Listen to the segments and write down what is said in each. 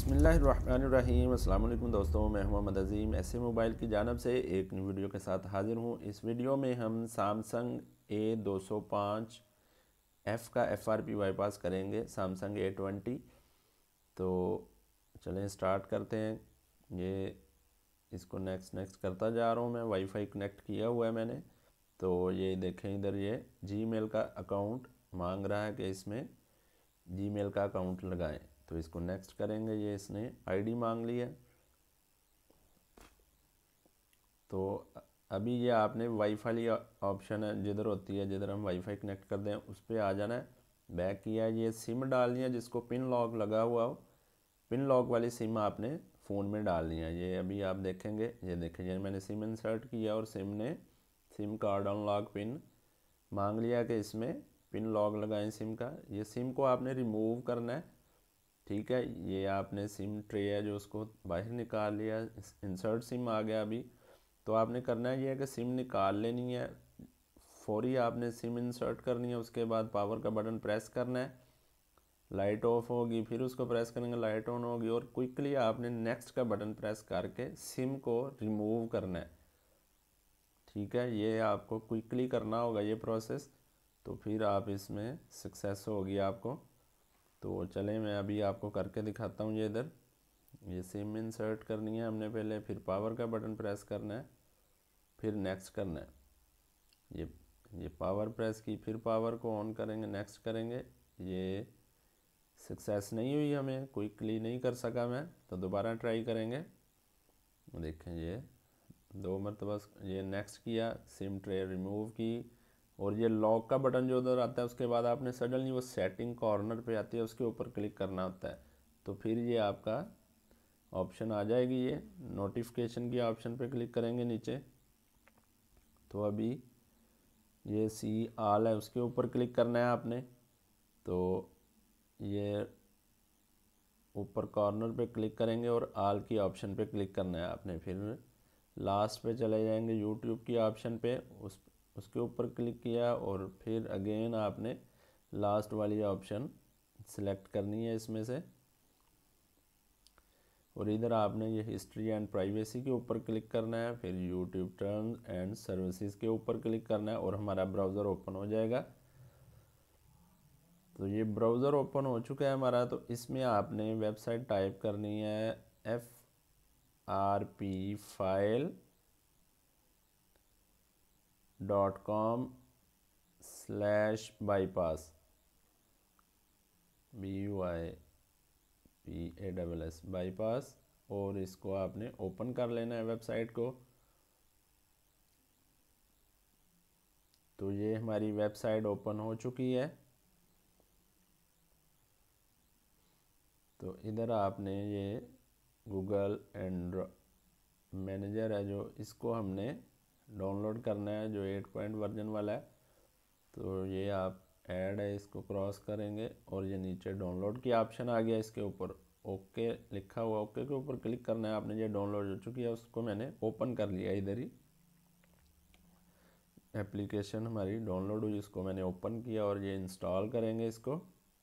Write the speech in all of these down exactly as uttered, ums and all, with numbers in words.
बिस्मिल्लाहिर्रहमानिर्रहीम। अस्सलाम वालेकुम दोस्तों, मैं मोहम्मद अज़ीम ऐसे मोबाइल की जानब से एक न्यू वीडियो के साथ हाज़िर हूँ। इस वीडियो में हम सैमसंग ए दो सौ पाँच एफ़ का एफ आर पी बाईपास करेंगे, सैमसंग ए ट्वेंटी। तो चलें स्टार्ट करते हैं। ये इसको नेक्स्ट नेक्स्ट करता जा रहा हूँ मैं। वाईफाई कनेक्ट किया हुआ है मैंने। तो ये देखें, इधर ये जीमेल का अकाउंट मांग रहा है कि इसमें जीमेल का अकाउंट लगाएं। तो इसको नेक्स्ट करेंगे। ये इसने आईडी मांग ली है। तो अभी ये आपने वाईफाई ऑप्शन है, जिधर होती है, जिधर हम वाईफाई कनेक्ट कर दें उस पर आ जाना है। बैक किया है, ये सिम डालनी है जिसको पिन लॉक लगा हुआ हो। पिन लॉक वाली सिम आपने फ़ोन में डालनी है। ये अभी आप देखेंगे, ये देखें, ये मैंने सिम इंसर्ट किया और सिम ने सिम कार्ड अनलॉक पिन मांग लिया कि इसमें पिन लॉक लगाएं सिम का। ये सिम को आपने रिमूव करना है, ठीक है। ये आपने सिम ट्रे है जो उसको बाहर निकाल लिया, इंसर्ट सिम आ गया अभी। तो आपने करना है ये है कि सिम निकाल लेनी है, फौरी आपने सिम इंसर्ट करनी है। उसके बाद पावर का बटन प्रेस करना है, लाइट ऑफ होगी, फिर उसको प्रेस करेंगे, लाइट ऑन होगी, और क्विकली आपने नेक्स्ट का बटन प्रेस करके सिम को रिमूव करना है, ठीक है। ये आपको क्विकली करना होगा ये प्रोसेस, तो फिर आप इसमें सक्सेस होगी आपको। तो चलें मैं अभी आपको करके दिखाता हूँ। ये इधर ये सिम इंसर्ट करनी है हमने पहले, फिर पावर का बटन प्रेस करना है, फिर नेक्स्ट करना है। ये ये पावर प्रेस की, फिर पावर को ऑन करेंगे, नेक्स्ट करेंगे। ये सक्सेस नहीं हुई, हमें क्विकली नहीं कर सका मैं, तो दोबारा ट्राई करेंगे। देखें, ये दो मरतबा ये नेक्स्ट किया, सिम ट्रे रिमूव की, और ये लॉक का बटन जो उधर आता है उसके बाद आपने सडनली वो सेटिंग कॉर्नर पे आती है, उसके ऊपर क्लिक करना होता है। तो फिर ये आपका ऑप्शन आ जाएगी, ये नोटिफिकेशन की ऑप्शन पे क्लिक करेंगे नीचे। तो अभी ये सी आल है, उसके ऊपर क्लिक करना है आपने। तो ये ऊपर कॉर्नर पे क्लिक करेंगे और आल की ऑप्शन पे क्लिक करना है आपने। फिर लास्ट पे चले जाएंगे यूट्यूब की ऑप्शन पे, उस उसके ऊपर क्लिक किया, और फिर अगेन आपने लास्ट वाली ऑप्शन सिलेक्ट करनी है इसमें से, और इधर आपने ये हिस्ट्री एंड प्राइवेसी के ऊपर क्लिक करना है। फिर यूट्यूब टर्म्स एंड सर्विसेज के ऊपर क्लिक करना है, और हमारा ब्राउज़र ओपन हो जाएगा। तो ये ब्राउज़र ओपन हो चुका है हमारा। तो इसमें आपने वेबसाइट टाइप करनी है F R P file dot com slash bypass, B U I P A double S bypass, और इसको आपने ओपन कर लेना है वेबसाइट को। तो ये हमारी वेबसाइट ओपन हो चुकी है। तो इधर आपने ये गूगल एंड्रॉ मैनेजर है जो, इसको हमने डाउनलोड करना है, जो एट पॉइंट वर्जन वाला है। तो ये आप ऐड है, इसको क्रॉस करेंगे, और ये नीचे डाउनलोड की ऑप्शन आ गया, इसके ऊपर ओके लिखा हुआ, ओके के ऊपर क्लिक करना है आपने। ये डाउनलोड हो चुकी है, उसको मैंने ओपन कर लिया इधर ही। एप्लीकेशन हमारी डाउनलोड हुई, इसको मैंने ओपन किया, और ये इंस्टॉल करेंगे इसको।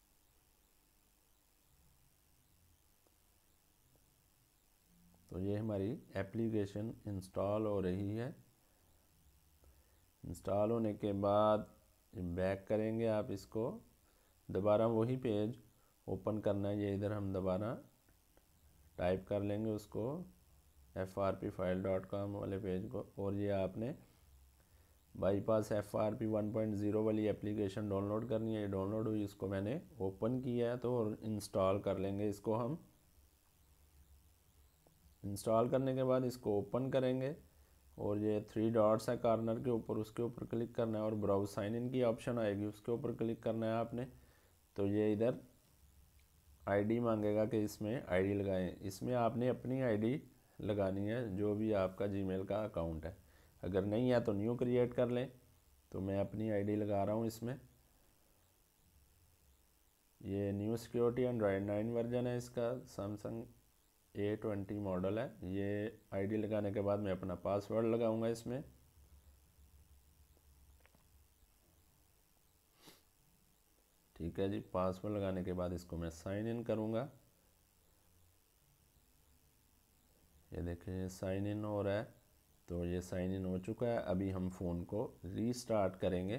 तो ये हमारी एप्लीकेशन इंस्टॉल हो रही है। इंस्टॉल होने के बाद बैक करेंगे आप इसको, दोबारा वही पेज ओपन करना है। ये इधर हम दोबारा टाइप कर लेंगे उसको, F R P file dot com वाले पेज को, और ये आपने bypass F R P one point zero वाली एप्लीकेशन डाउनलोड करनी है। ये डाउनलोड हुई, इसको मैंने ओपन किया है, तो इंस्टॉल कर लेंगे इसको हम। इंस्टॉल करने के बाद इसको ओपन करेंगे, और ये थ्री डॉट्स है कॉर्नर के ऊपर, उसके ऊपर क्लिक करना है, और ब्राउज साइन इन की ऑप्शन आएगी, उसके ऊपर क्लिक करना है आपने। तो ये इधर आईडी मांगेगा कि इसमें आईडी लगाएं। इसमें आपने अपनी आईडी लगानी है, जो भी आपका जीमेल का अकाउंट है। अगर नहीं है तो न्यू क्रिएट कर लें। तो मैं अपनी आईडी लगा रहा हूँ इसमें। ये new security Android nine version है इसका, सैमसंग ए ट्वेंटी मॉडल है। ये आईडी लगाने के बाद मैं अपना पासवर्ड लगाऊंगा इसमें। ठीक है जी, पासवर्ड लगाने के बाद इसको मैं साइन इन करूंगा। ये देखिए साइन इन हो रहा है, तो ये साइन इन हो चुका है। अभी हम फ़ोन को रीस्टार्ट करेंगे,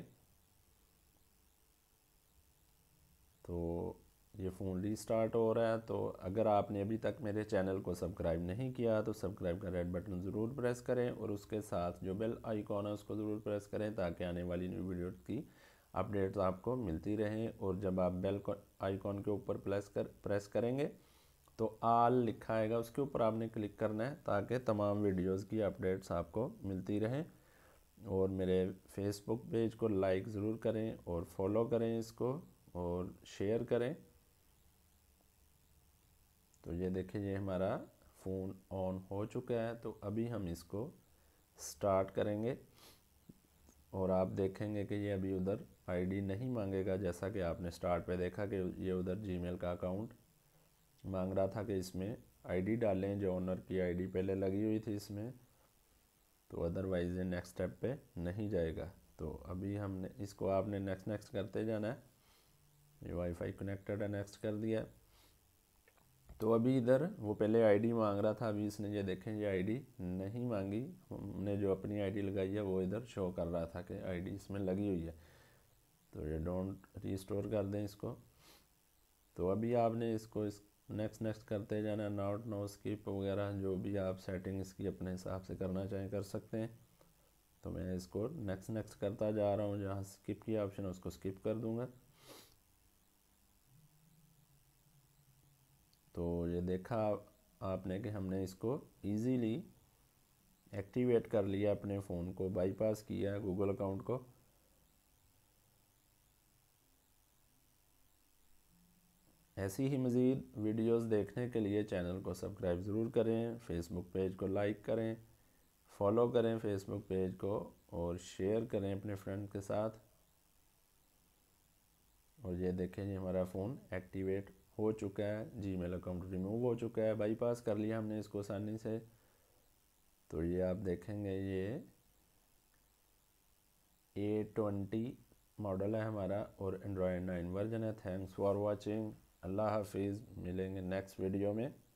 तो ये फ़ोन रीस्टार्ट हो रहा है। तो अगर आपने अभी तक मेरे चैनल को सब्सक्राइब नहीं किया तो सब्सक्राइब का रेड बटन ज़रूर प्रेस करें और उसके साथ जो बेल आइकॉन है उसको ज़रूर प्रेस करें, ताकि आने वाली न्यू वीडियो की अपडेट्स आपको मिलती रहें। और जब आप बेल आइकॉन के ऊपर प्रेस कर प्रेस करेंगे तो आल लिखा आएगा, उसके ऊपर आपने क्लिक करना है, ताकि तमाम वीडियोज़ की अपडेट्स आपको मिलती रहें। और मेरे फेसबुक पेज को लाइक ज़रूर करें और फॉलो करें इसको और शेयर करें। तो ये देखिए ये हमारा फ़ोन ऑन हो चुका है। तो अभी हम इसको स्टार्ट करेंगे और आप देखेंगे कि ये अभी उधर आईडी नहीं मांगेगा, जैसा कि आपने स्टार्ट पे देखा कि ये उधर जीमेल का अकाउंट मांग रहा था कि इसमें आईडी डालें, जो ओनर की आईडी पहले लगी हुई थी इसमें, तो अदरवाइज़ ये नेक्स्ट स्टेप पे नहीं जाएगा। तो अभी हमने इसको आपने नेक्स्ट नेक्स्ट करते जाना है। ये वाईफाई कनेक्टेड है, नेक्स्ट कर दिया। तो अभी इधर वो पहले आईडी मांग रहा था, अभी इसने ये देखें ये आईडी नहीं मांगी। हमने जो अपनी आईडी लगाई है वो इधर शो कर रहा था कि आईडी इसमें लगी हुई है। तो ये डोंट रीस्टोर कर दें इसको। तो अभी आपने इसको इस नेक्स्ट नेक्स्ट करते जाना, नॉट नो स्किप वगैरह जो भी आप सेटिंग इसकी अपने हिसाब से करना चाहें कर सकते हैं। तो मैं इसको नेक्स्ट नेक्स्ट करता जा रहा हूँ, जहाँ स्किप की ऑप्शन है उसको स्किप कर दूँगा। तो ये देखा आपने कि हमने इसको इजीली एक्टिवेट कर लिया, अपने फ़ोन को बाईपास किया गूगल अकाउंट को। ऐसी ही मज़ीद वीडियोस देखने के लिए चैनल को सब्सक्राइब ज़रूर करें, फेसबुक पेज को लाइक करें, फॉलो करें फेसबुक पेज को और शेयर करें अपने फ्रेंड के साथ। और ये देखें ये हमारा फ़ोन एक्टिवेट हो चुका है, जीमेल अकाउंट रिमूव हो चुका है, बाईपास कर लिया हमने इसको आसानी से। तो ये आप देखेंगे ये ए ट्वेंटी मॉडल है हमारा और एंड्रॉयड नाइन वर्जन है। Thanks for watching. अल्लाह हाफिज़, मिलेंगे नेक्स्ट वीडियो में।